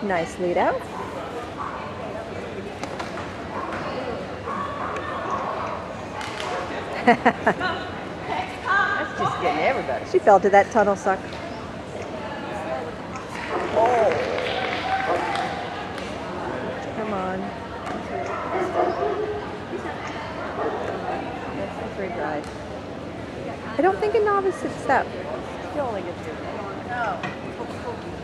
Nice lead out. That's just getting everybody. She fell to that tunnel suck. Oh. Come on. That's a free ride. I don't think a novice sits up. She only gets 2. No.